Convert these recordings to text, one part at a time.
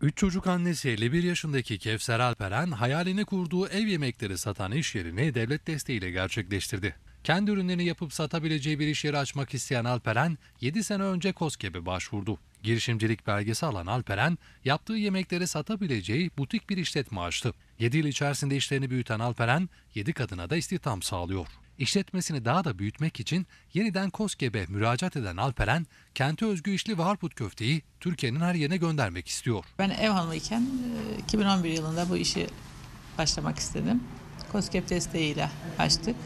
3 çocuk annesi 51 yaşındaki Kevser Alperen hayalini kurduğu ev yemekleri satan iş yerini devlet desteğiyle gerçekleştirdi. Kendi ürünlerini yapıp satabileceği bir iş yeri açmak isteyen Alperen 7 sene önce KOSGEB'e başvurdu. Girişimcilik belgesi alan Alperen yaptığı yemekleri satabileceği butik bir işletme açtı. 7 yıl içerisinde işlerini büyüten Alperen 7 kadına da istihdam sağlıyor. İşletmesini daha da büyütmek için yeniden KOSGEB'e müracaat eden Alperen, kente özgü içli ve harput köfteyi Türkiye'nin her yerine göndermek istiyor. Ben ev hanımıyken 2011 yılında bu işi başlamak istedim. KOSGEB desteğiyle açtık.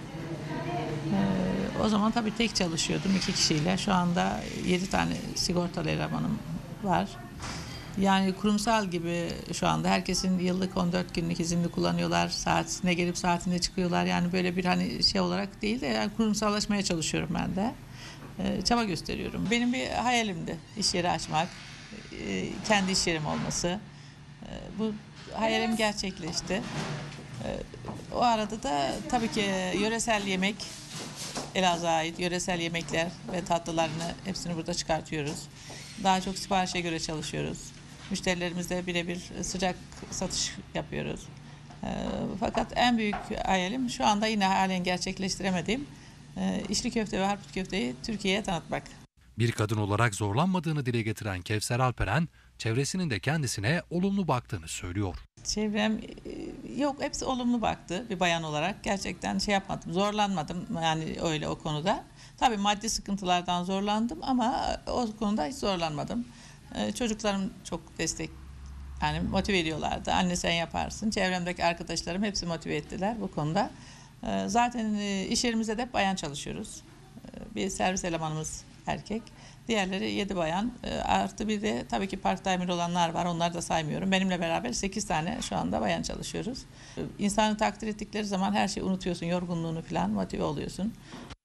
O zaman tabii tek çalışıyordum 2 kişiyle. Şu anda 7 tane sigortalı elemanım var. Yani kurumsal gibi şu anda herkesin yıllık 14 günlük izinli kullanıyorlar. Saatine gelip saatinde çıkıyorlar. Yani böyle bir hani şey olarak değil de yani kurumsallaşmaya çalışıyorum ben de. Çaba gösteriyorum. Benim bir hayalimdi iş yeri açmak, kendi iş yerim olması. Bu hayalim gerçekleşti. O arada da tabii ki yöresel yemek, Elazığ'a ait yöresel yemekler ve tatlılarını hepsini burada çıkartıyoruz. Daha çok siparişe göre çalışıyoruz. Müşterilerimizle birebir sıcak satış yapıyoruz. Fakat en büyük hayalim şu anda yine halen gerçekleştiremediğim içli köfte ve harput köfteyi Türkiye'ye tanıtmak. Bir kadın olarak zorlanmadığını dile getiren Kevser Alperen, çevresinin de kendisine olumlu baktığını söylüyor. Çevrem yok, hepsi olumlu baktı bir bayan olarak. Gerçekten şey yapmadım, zorlanmadım yani öyle o konuda. Tabii maddi sıkıntılardan zorlandım ama o konuda hiç zorlanmadım. Çocuklarım çok destek, yani motive ediyorlardı. Anne sen yaparsın. Çevremdeki arkadaşlarım hepsi motive ettiler bu konuda. Zaten iş yerimizde de hep bayan çalışıyoruz. Bir servis elemanımız erkek. Diğerleri 7 bayan. Artı bir de tabii ki part-timer olanlar var. Onları da saymıyorum. Benimle beraber 8 tane şu anda bayan çalışıyoruz. İnsanı takdir ettikleri zaman her şeyi unutuyorsun. Yorgunluğunu falan, motive oluyorsun.